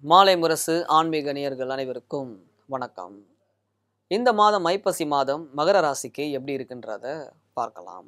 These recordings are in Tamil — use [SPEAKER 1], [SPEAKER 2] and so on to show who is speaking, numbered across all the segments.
[SPEAKER 1] மாலைமுரசு ஆன்மீக நேயர்கள் அனைவருக்கும் வணக்கம். இந்த மாதம் ஐப்பசி மாதம் மகர ராசிக்கு எப்படி இருக்குன்றத பார்க்கலாம்.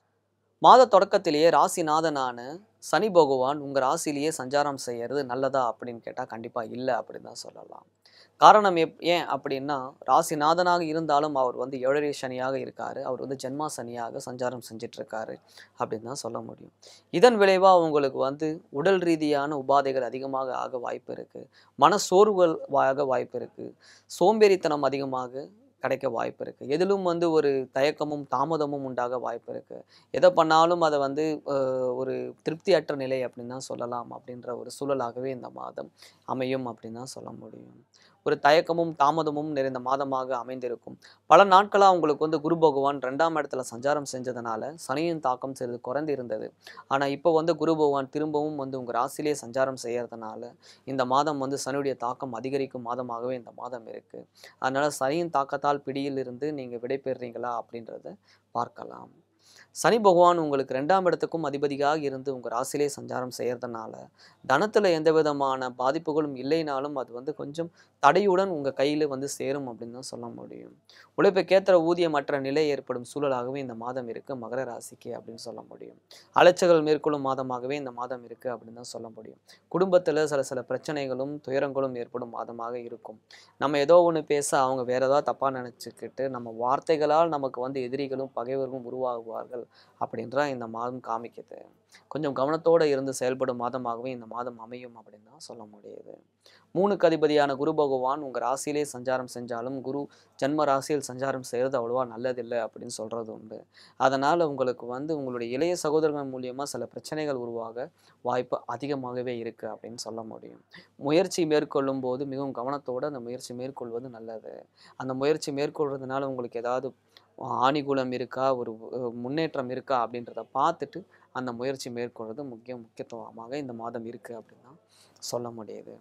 [SPEAKER 1] மாத தொடக்கத்திலேயே ராசிநாதனான சனி பகவான் உங்க ராசியிலேயே சஞ்சாரம் செய்யறது நல்லதா அப்படின்னு கேட்டா கண்டிப்பா இல்லை அப்படின்னு தான் சொல்லலாம். காரணம் ஏன் அப்படின்னா, ராசிநாதனாக இருந்தாலும் அவர் வந்து ஏழரை சனியாக இருக்காரு. அவர் வந்து ஜென்மா சனியாக சஞ்சாரம் செஞ்சுட்டு இருக்காரு அப்படின்னு தான் சொல்ல முடியும். இதன் விளைவா உங்களுக்கு வந்து உடல் ரீதியான உபாதைகள் அதிகமாக ஆக வாய்ப்பு இருக்கு. மன சோர்வுகள் ஆக வாய்ப்பு இருக்கு. சோம்பேறித்தனம் அதிகமாக கிடைக்க வாய்ப்பு இருக்கு. எதிலும் வந்து ஒரு தயக்கமும் தாமதமும் உண்டாக வாய்ப்பு இருக்கு. எதை பண்ணாலும் அதை வந்து ஒரு திருப்தியற்ற நிலை அப்படின்னு தான் சொல்லலாம். அப்படின்ற ஒரு சூழலாகவே இந்த மாதம் அமையும் அப்படின்னு தான் சொல்ல முடியும். ஒரு தயக்கமும் தாமதமும் நிறைந்த மாதமாக அமைந்திருக்கும். பல நாட்களாக உங்களுக்கு வந்து குரு பகவான் 2ஆம் இடத்துல சஞ்சாரம் செஞ்சதுனால சனியின் தாக்கம் சிறிது குறைந்து இருந்தது. ஆனால் இப்போ வந்து குரு பகவான் திரும்பவும் வந்து உங்கள் ராசியிலே சஞ்சாரம் செய்யறதுனால இந்த மாதம் வந்து சனியுடைய தாக்கம் அதிகரிக்கும் மாதமாகவே இந்த மாதம் இருக்குது. அதனால் சனியின் தாக்கத்தால் பிடியில் இருந்து நீங்கள் விடைபெறுறீங்களா அப்படின்றத பார்க்கலாம். சனி பகவான் உங்களுக்கு 2ஆம் இடத்துக்கும் அதிபதியாக இருந்து உங்கள் ராசியிலே சஞ்சாரம் செய்கிறதுனால தனத்தில் எந்த விதமான பாதிப்புகளும் இல்லைனாலும் அது வந்து கொஞ்சம் தடையுடன் உங்கள் கையில் வந்து சேரும் அப்படின்னு தான் சொல்ல முடியும். உழைப்புக்கேற்ற ஊதியமற்ற நிலை ஏற்படும் சூழலாகவே இந்த மாதம் இருக்குது மகர ராசிக்கு அப்படின்னு சொல்ல முடியும். அலைச்சல்கள் மேற்கொள்ளும் மாதமாகவே இந்த மாதம் இருக்குது அப்படின்னு தான் சொல்ல முடியும். குடும்பத்தில் சில பிரச்சனைகளும் துயரங்களும் ஏற்படும் மாதமாக இருக்கும். நம்ம ஏதோ ஒன்று பேச அவங்க வேற ஏதாவது தப்பாக நினச்சிக்கிட்டு நம்ம வார்த்தைகளால் நமக்கு வந்து எதிரிகளும் பகைவர்களும் உருவாகுவார்கள் அப்படின்ற இந்த மாதம் காமிக்குது. கொஞ்சம் கவனத்தோடு இருந்து செயல்படும் மாதமாகவே இந்த மாதம் அமையும் அப்படின்னு தான் சொல்ல முடியுது. 3க்கு அதிபதியான குரு பகவான் உங்கள் ராசியிலே சஞ்சாரம் செஞ்சாலும் குரு ஜன்ம ராசியில் சஞ்சாரம் செய்கிறது அவ்வளோவா நல்லதில்லை அப்படின்னு சொல்கிறது உண்டு. அதனால் உங்களுக்கு வந்து உங்களுடைய இளைய சகோதரர்கள் மூலியமாக சில பிரச்சனைகள் உருவாக வாய்ப்பு அதிகமாகவே இருக்குது அப்படின்னு சொல்ல முடியும். முயற்சி மேற்கொள்ளும் போது மிகவும் கவனத்தோடு அந்த முயற்சி மேற்கொள்வது நல்லது. அந்த முயற்சி மேற்கொள்றதுனால உங்களுக்கு ஏதாவது ஆணிகுலம் இருக்கா, ஒரு முன்னேற்றம் இருக்கா அப்படின்றத பார்த்துட்டு அந்த முயற்சி மேற்கொள்வது முக்கியத்துவமாக இந்த மாதம் இருக்குது அப்படின்னு தான் சொல்ல முடியுது.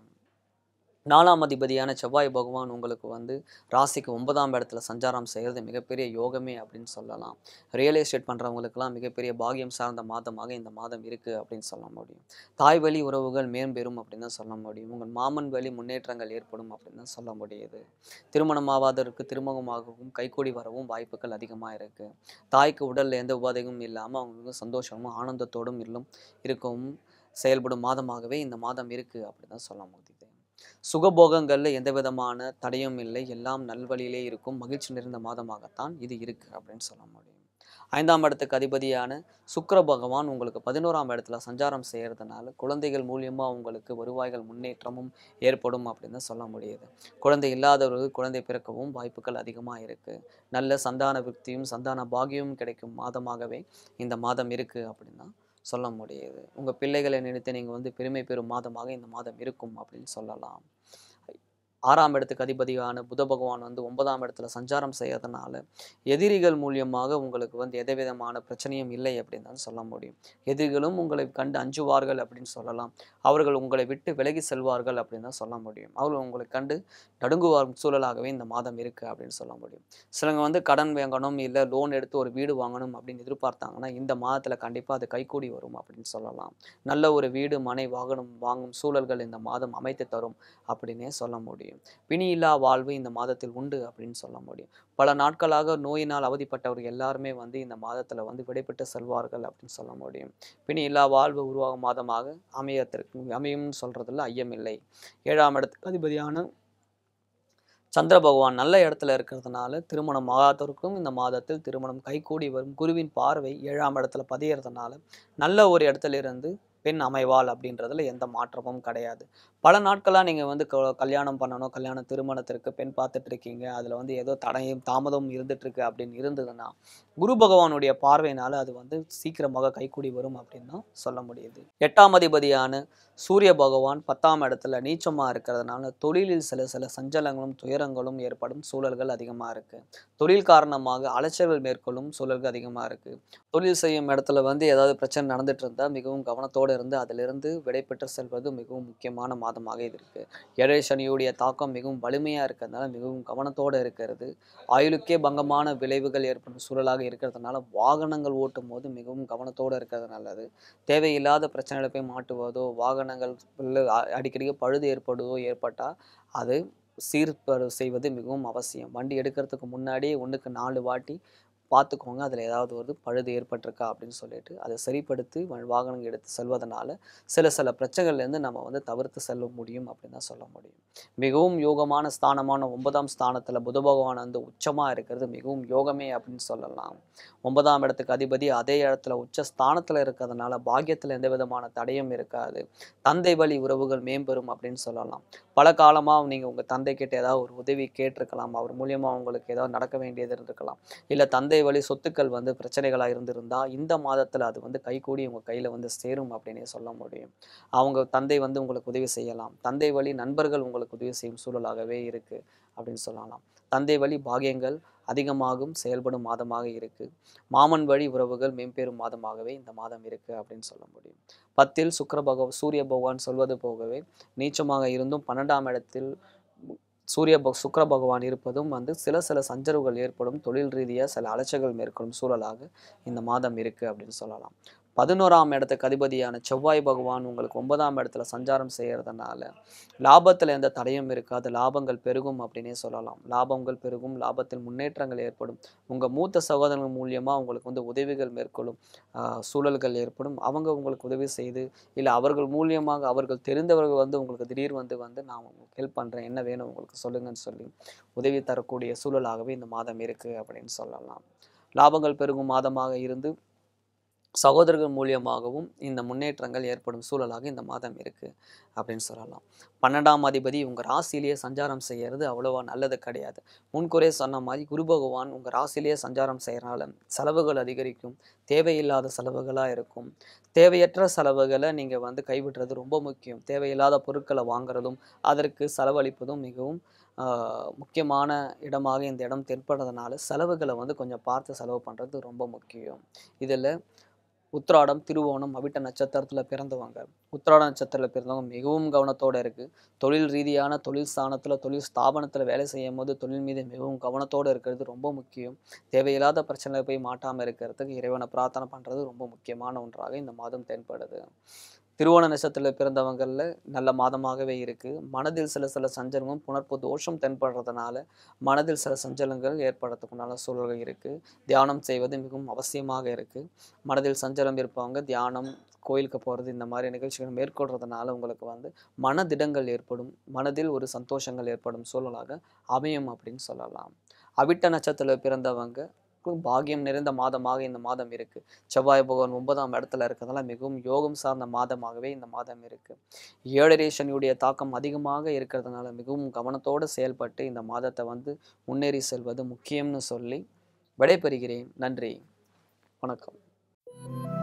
[SPEAKER 1] 4ஆம் அதிபதியான செவ்வாய் பகவான் உங்களுக்கு வந்து ராசிக்கு 9ஆம் இடத்துல சஞ்சாரம் செய்கிறது மிகப்பெரிய யோகமே அப்படின்னு சொல்லலாம். ரியல் எஸ்டேட் பண்ணுறவங்களுக்கெல்லாம் மிகப்பெரிய பாகியம் சார்ந்த மாதமாக இந்த மாதம் இருக்குது அப்படின்னு சொல்ல முடியும். தாய் வழி உறவுகள் மேம்பெறும் அப்படின்னு தான் சொல்ல முடியும். உங்கள் மாமன் வழி முன்னேற்றங்கள் ஏற்படும் அப்படின்னு தான் சொல்ல முடியுது. திருமணமாவதற்கு திருமணமாகவும் கைகூடி வரவும் வாய்ப்புகள் அதிகமாக இருக்குது. தாய்க்கு உடலில் எந்த உபாதையும் இல்லாமல் அவங்களுக்கு சந்தோஷமும் ஆனந்தத்தோடும் இருக்கவும் செயல்படும் மாதமாகவே இந்த மாதம் இருக்குது அப்படின்னு தான் சொல்ல முடியுது. சுகபோகங்களில் எந்த விதமான தடையும் இல்லை. எல்லாம் நல்வழியிலே இருக்கும் மகிழ்ச்சி நிறைந்த மாதமாகத்தான் இது இருக்குது அப்படின்னு சொல்ல முடியும். 5ஆம் இடத்துக்கு அதிபதியான சுக்கிர பகவான் உங்களுக்கு 11ஆம் இடத்துல சஞ்சாரம் செய்கிறதுனால குழந்தைகள் மூலியமாக உங்களுக்கு வருவாய்கள் முன்னேற்றமும் ஏற்படும் அப்படின்னு சொல்ல முடியுது. குழந்தை இல்லாதவர்களுக்கு குழந்தை பிறக்கவும் வாய்ப்புகள் அதிகமாக இருக்குது. நல்ல சந்தான விருத்தியும் சந்தான பாகியமும் கிடைக்கும் மாதமாகவே இந்த மாதம் இருக்குது அப்படின்னா சொல்ல முடியுது. உங்கள் பிள்ளைகளை நினைத்து நீங்கள் வந்து பெருமை பெறும் மாதமாக இந்த மாதம் இருக்கும் அப்படின்னு சொல்லலாம். 6ஆம் இடத்துக்கு அதிபதியான புத பகவான் வந்து 9ஆம் இடத்துல சஞ்சாரம் செய்யறதுனால எதிரிகள் மூலியமாக உங்களுக்கு வந்து எந்த விதமான பிரச்சனையும் இல்லை அப்படின்னு தான் சொல்ல முடியும். எதிரிகளும் உங்களை கண்டு அஞ்சுவார்கள் அப்படின்னு சொல்லலாம். அவர்கள் உங்களை விட்டு விலகி செல்வார்கள் அப்படின்னு தான் சொல்ல முடியும். அவர்கள் உங்களை கண்டு நடுங்குவார் சூழலாகவே இந்த மாதம் இருக்குது அப்படின்னு சொல்ல முடியும். சிலங்க வந்து கடன் வாங்கணும் இல்லை லோன் எடுத்து ஒரு வீடு வாங்கணும் அப்படின்னு எதிர்பார்த்தாங்கன்னா இந்த மாதத்தில் கண்டிப்பாக அது கைகூடி வரும் அப்படின்னு சொல்லலாம். நல்ல ஒரு வீடு மனை வாகனம் வாங்கும் சூழல்கள் இந்த மாதம் அமைத்து தரும் அப்படின்னே சொல்ல முடியும். பிணியில்லா வாழ்வு இந்த மாதத்தில் உண்டு அப்படின்னு சொல்ல முடியும். பல நாட்களாக நோயினால் அவதிப்பட்டவர்கள் எல்லாருமே வந்து இந்த மாதத்தில் வந்து விடைபெற்று செல்வார்கள் அப்படின்னு சொல்ல முடியும். பிணியில்லா வாழ்வு உருவாகும் மாதமாக அமையும்னு சொல்றதுல ஐயமில்லை. 7ஆம் இடத்துக்கு அதிபதியான சந்திர பகவான் நல்ல இடத்துல இருக்கிறதுனால திருமணம் ஆகாதவருக்கும் இந்த மாதத்தில் திருமணம் கைகூடி வரும். குருவின் பார்வை 7ஆம் இடத்துல பதியறதுனால நல்ல ஒரு இடத்துல இருந்து பெண் அமைவாள் அப்படின்றதுல எந்த மாற்றமும் கிடையாது. பல நாட்களாக நீங்கள் வந்து கல்யாணம் பண்ணணும், திருமணத்திற்கு பெண் பார்த்துட்டு இருக்கீங்க, அதில் வந்து ஏதோ தடையும் தாமதமும் இருந்துகிட்ருக்கு அப்படின்னு இருந்ததுன்னா குரு பகவானுடைய பார்வையினால் அது வந்து சீக்கிரமாக கைகூடி வரும் அப்படின்னு தான் சொல்ல முடியுது. 8ஆம் அதிபதியான சூரிய பகவான் 10ஆம் இடத்துல நீச்சமாக இருக்கிறதுனால தொழிலில் சில சஞ்சலங்களும் துயரங்களும் ஏற்படும் சூழல்கள் அதிகமாக இருக்குது. தொழில் காரணமாக அலைச்சல்கள் மேற்கொள்ளும் சூழல்கள் அதிகமாக இருக்குது. தொழில் செய்யும் இடத்துல வந்து ஏதாவது பிரச்சனை நடந்துட்டு இருந்தால் மிகவும் கவனத்தோடு கவனத்தோடு இருந்து அதிலிருந்து விடைபெற்று செல்வது மிகவும் முக்கியமான மாதமாக இது இருக்குது. ஏழரை சனியுடைய தாக்கம் மிகவும் வலிமையாக இருக்கிறதுனால மிகவும் கவனத்தோடு இருக்கிறது. ஆயுளுக்கே பங்கமான விளைவுகள் ஏற்படும் சூழலாக இருக்கிறதுனால வாகனங்கள் ஓட்டும் போது மிகவும் கவனத்தோடு இருக்கிறது நல்லது. தேவையில்லாத பிரச்சனைகளை போய் மாட்டுவதோ, வாகனங்கள் அடிக்கடி பழுது ஏற்பட்டால் அது சீர்பாடு செய்வது மிகவும் அவசியம். வண்டி எடுக்கிறதுக்கு முன்னாடியே 1க்கு 4 வாட்டி பார்த்துக்கோங்க. அதில் ஏதாவது ஒரு பழுது ஏற்பட்டிருக்கா அப்படின்னு சொல்லிட்டு அதை சரிப்படுத்தி வாகனங்கள் எடுத்து செல்வதனால சில பிரச்சனைகள்லேருந்து நம்ம வந்து தவிர்த்து செல்ல முடியும் அப்படின்னு தான் சொல்ல முடியும். மிகவும் யோகமான ஸ்தானமான 9ஆம் ஸ்தானத்தில் புத பகவான் வந்து உச்சமாக இருக்கிறது மிகவும் யோகமே அப்படின்னு சொல்லலாம். 9ஆம் இடத்துக்கு அதிபதி அதே இடத்துல உச்ச ஸ்தானத்தில் இருக்கிறதுனால பாக்கியத்தில் எந்த விதமான தடையும் இருக்காது. தந்தை வழி உறவுகள் மேம்பெறும் அப்படின்னு சொல்லலாம். பல காலமாக நீங்கள் உங்கள் தந்தை கிட்ட ஏதாவது ஒரு உதவி கேட்டிருக்கலாம். அவர் மூலியமாக உங்களுக்கு ஏதாவது நடக்க வேண்டியது இருந்திருக்கலாம். இல்லை தந்தை வழி சொத்துக்கள் வந்து பிரச்சனைகளாக இருந்திருந்தால் இந்த மாதத்தில் அது வந்து கைகூடி உங்கள் கையில் வந்து சேரும் அப்படின்னே சொல்ல முடியும். அவங்க தந்தை வந்து உங்களுக்கு உதவி செய்யலாம். தந்தை வழி நண்பர்கள் உங்களுக்கு உதவி செய்யும் சூழலாகவே இருக்குது அப்படின்னு சொல்லலாம். தந்தை வழி பாகியங்கள் அதிகமாகும் செயல்படும் மாதமாக இருக்குது. மாமன் வழி உறவுகள் மேம்பெறும் மாதமாகவே இந்த மாதம் இருக்குது அப்படின்னு சொல்ல முடியும். 10ல் சூரிய பகவான் சொல்வது போகவே நீச்சமாக இருந்தும் 12ஆம் இடத்தில் சுக்கிர பகவான் இருப்பதும் வந்து சில சஞ்சரவுகள் ஏற்படும், தொழில் ரீதியாக சில அலைச்சல்கள் மேற்கொள்ளும் சூழலாக இந்த மாதம் இருக்குது அப்படின்னு சொல்லலாம். 11ஆம் இடத்துக்கு அதிபதியான செவ்வாய் பகவான் உங்களுக்கு 9ஆம் இடத்துல சஞ்சாரம் செய்கிறதுனால லாபத்தில் எந்த தடையும் இருக்காது. லாபங்கள் பெருகும் அப்படின்னே சொல்லலாம். லாபங்கள் பெருகும், லாபத்தில் முன்னேற்றங்கள் ஏற்படும். உங்கள் மூத்த சகோதரர்கள் மூலியமாக உங்களுக்கு வந்து உதவிகள் மேற்கொள்ளும் சூழல்கள் ஏற்படும். அவங்க உங்களுக்கு உதவி செய்து இல்லை அவர்கள் மூலியமாக அவர்கள் தெரிந்தவர்கள் வந்து உங்களுக்கு திடீர் வந்து நான் உங்களுக்கு ஹெல்ப் பண்ணுறேன், என்ன வேணும் உங்களுக்கு சொல்லுங்கன்னு சொல்லி உதவி தரக்கூடிய சூழலாகவே இந்த மாதம் இருக்குது அப்படின்னு சொல்லலாம். லாபங்கள் பெருகும் மாதமாக இருந்து சகோதரர்கள் மூலியமாகவும் இந்த முன்னேற்றங்கள் ஏற்படும் சூழலாக இந்த மாதம் இருக்குது அப்படின்னு சொல்லலாம். 12ஆம் அதிபதி உங்கள் ராசியிலேயே சஞ்சாரம் செய்கிறது அவ்வளோவா நல்லது கிடையாது. முன்கூரே சொன்ன மாதிரி குரு பகவான் உங்கள் ராசியிலேயே சஞ்சாரம் செய்கிறனால செலவுகள் அதிகரிக்கும், தேவையில்லாத செலவுகளாக இருக்கும். தேவையற்ற செலவுகளை நீங்கள் வந்து கைவிடுறது ரொம்ப முக்கியம். தேவையில்லாத பொருட்களை வாங்குறதும் அதற்கு செலவழிப்பதும் மிகவும் முக்கியமான இடமாக இந்த இடம் தென்படுறதுனால செலவுகளை வந்து கொஞ்சம் பார்த்து செலவு பண்ணுறது ரொம்ப முக்கியம். இதில் உத்திராடம், திருவோணம், அவிட்ட நட்சத்திரத்தில் பிறந்தவங்க, உத்திராட நட்சத்திரத்தில் பிறந்தவங்க மிகவும் கவனத்தோடு இருக்குது. தொழில் ரீதியான தொழில் ஸ்தானத்தில் தொழில் ஸ்தாபனத்தில் வேலை செய்யும் போது தொழில் மீது மிகவும் கவனத்தோடு இருக்கிறது ரொம்ப முக்கியம். தேவையில்லாத பிரச்சனைகளை போய் மாட்டாமல் இருக்கிறதுக்கு இறைவனை பிரார்த்தனை பண்ணுறது ரொம்ப முக்கியமான ஒன்றாக இந்த மாதம் தென்படுது. திருவோண நட்சத்திரத்தில் பிறந்தவங்களில் நல்ல மாதமாகவே இருக்குது. மனதில் சில சஞ்சலமும் புணர்ப்பு தோஷம் தென்படுறதுனால மனதில் சில சஞ்சலங்கள் ஏற்படுறதுக்குண்டான சூழல்கள் இருக்குது. தியானம் செய்வது மிகவும் அவசியமாக இருக்குது. மனதில் சஞ்சலம் இருப்பவங்க தியானம், கோயிலுக்கு போகிறது இந்த மாதிரி நிகழ்ச்சிகள் மேற்கொள்றதுனால உங்களுக்கு வந்து மனதிடங்கள் ஏற்படும், மனதில் ஒரு சந்தோஷங்கள் ஏற்படும் சூழலாக அமையும் அப்படின்னு சொல்லலாம். அவிட்ட நட்சத்திரத்தில் பிறந்தவங்க பாகியம் நிறைந்த மாதமாக இந்த மாதம் இருக்கு. செவ்வாய் பகவான் 9ஆம் இடத்துல இருக்கிறதுனால மிகவும் யோகம் சார்ந்த மாதமாகவே இந்த மாதம் இருக்கு. 7 சனியுடைய தாக்கம் அதிகமாக இருக்கிறதுனால மிகவும் கவனத்தோடு செயல்பட்டு இந்த மாதத்தை வந்து முன்னேறி செல்வது முக்கியம்னு சொல்லி விடைபெறுகிறேன். நன்றி, வணக்கம்.